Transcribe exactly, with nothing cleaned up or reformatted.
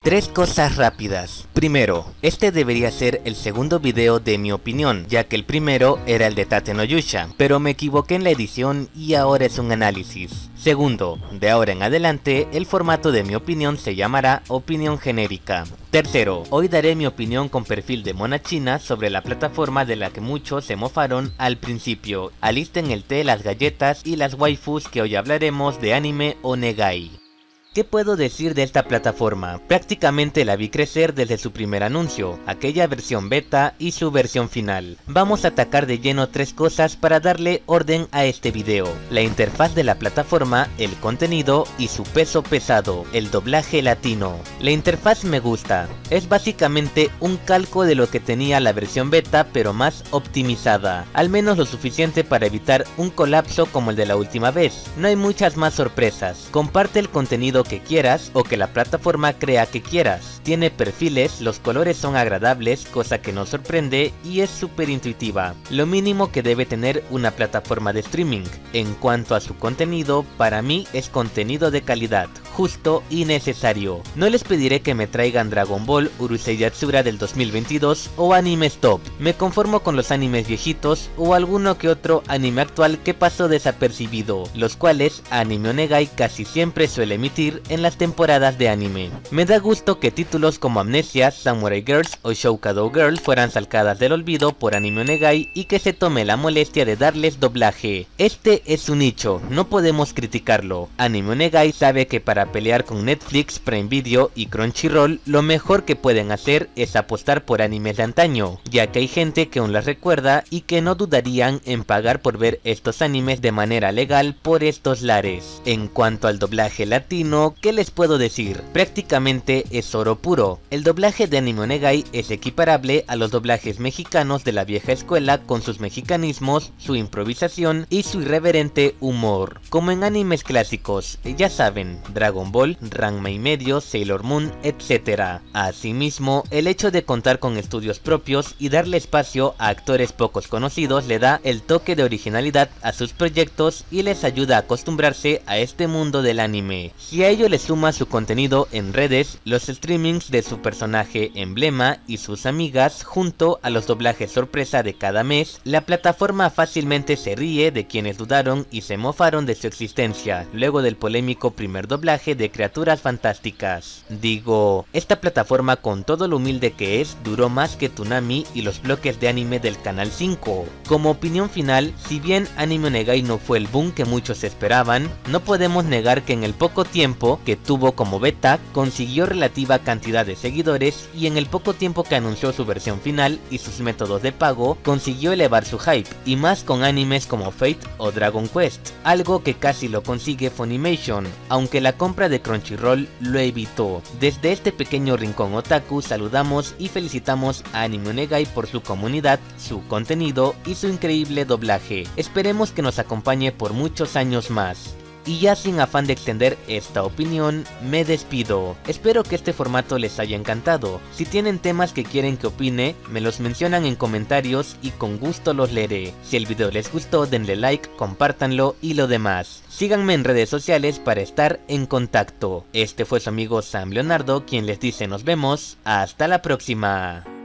Tres cosas rápidas. Primero, este debería ser el segundo video de mi opinión, ya que el primero era el de Tate no Yusha, pero me equivoqué en la edición y ahora es un análisis. Segundo, de ahora en adelante el formato de mi opinión se llamará opinión genérica. Tercero, hoy daré mi opinión con perfil de mona china sobre la plataforma de la que muchos se mofaron al principio. Alisten el té, las galletas y las waifus que hoy hablaremos de anime Onegai. ¿Qué puedo decir de esta plataforma? Prácticamente la vi crecer desde su primer anuncio, aquella versión beta y su versión final. Vamos a atacar de lleno tres cosas para darle orden a este video: la interfaz de la plataforma, el contenido y su peso pesado, el doblaje latino. La interfaz me gusta, es básicamente un calco de lo que tenía la versión beta pero más optimizada, al menos lo suficiente para evitar un colapso como el de la última vez. No hay muchas más sorpresas, comparte el contenido que quieras o que la plataforma crea que quieras. Tiene perfiles, los colores son agradables, cosa que nos sorprende, y es súper intuitiva. Lo mínimo que debe tener una plataforma de streaming. En cuanto a su contenido, para mí es contenido de calidad, justo y necesario. No les pediré que me traigan Dragon Ball, Urusei Yatsura del dos mil veintidós o animes top. Me conformo con los animes viejitos o alguno que otro anime actual que pasó desapercibido, los cuales Anime Onegai casi siempre suele emitir en las temporadas de anime. Me da gusto que títulos como Amnesia, Samurai Girls o Shoukado Girl fueran salcadas del olvido por Anime Onegai y que se tome la molestia de darles doblaje. Este es su nicho, no podemos criticarlo. Anime Onegai sabe que para pelear con Netflix, Prime Video y Crunchyroll, lo mejor que pueden hacer es apostar por animes de antaño, ya que hay gente que aún las recuerda y que no dudarían en pagar por ver estos animes de manera legal por estos lares. En cuanto al doblaje latino, ¿qué les puedo decir? Prácticamente es oro puro. El doblaje de Anime Onegai es equiparable a los doblajes mexicanos de la vieja escuela, con sus mexicanismos, su improvisación y su irreverente humor. Como en animes clásicos, ya saben, Dragon Ball, Ranma y medio, Sailor Moon, etcétera. Asimismo, el hecho de contar con estudios propios y darle espacio a actores pocos conocidos le da el toque de originalidad a sus proyectos y les ayuda a acostumbrarse a este mundo del anime. Si a ello le suma su contenido en redes, los streamings de su personaje emblema y sus amigas, junto a los doblajes sorpresa de cada mes, la plataforma fácilmente se ríe de quienes dudaron y se mofaron de su existencia, luego del polémico primer doblaje de Criaturas Fantásticas. Digo, esta plataforma, con todo lo humilde que es, duró más que Toonami y los bloques de anime del Canal cinco. Como opinión final, si bien Anime Onegai no fue el boom que muchos esperaban, no podemos negar que en el poco tiempo que tuvo como beta consiguió relativa cantidad de seguidores, y en el poco tiempo que anunció su versión final y sus métodos de pago consiguió elevar su hype, y más con animes como Fate o Dragon Quest, algo que casi lo consigue Funimation, aunque la compra de Crunchyroll lo evitó. Desde este pequeño rincón otaku saludamos y felicitamos a Anime Onegai por su comunidad, su contenido y su increíble doblaje. Esperemos que nos acompañe por muchos años más. Y ya sin afán de extender esta opinión, me despido. Espero que este formato les haya encantado. Si tienen temas que quieren que opine, me los mencionan en comentarios y con gusto los leeré. Si el video les gustó, denle like, compártanlo y lo demás. Síganme en redes sociales para estar en contacto. Este fue su amigo Sam Leonardo, quien les dice nos vemos. Hasta la próxima.